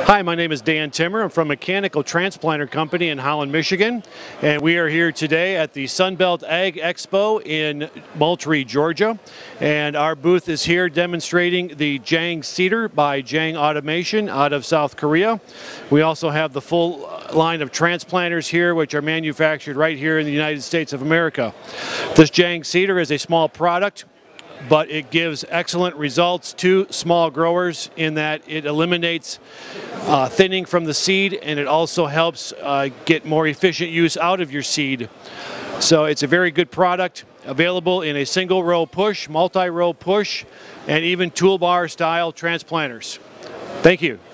Hi, my name is Dan Timmer. I'm from Mechanical Transplanter Company in Holland, Michigan, and we are here today at the Sunbelt Ag Expo in Moultrie, Georgia. And our booth is here demonstrating the Jang Seeder by Jang Automation out of South Korea. We also have the full line of transplanters here, which are manufactured right here in the United States of America. This Jang Seeder is a small product, but it gives excellent results to small growers in that it eliminates thinning from the seed, and it also helps get more efficient use out of your seed. So it's a very good product, available in a single row push, multi-row push, and even toolbar style transplanters. Thank you.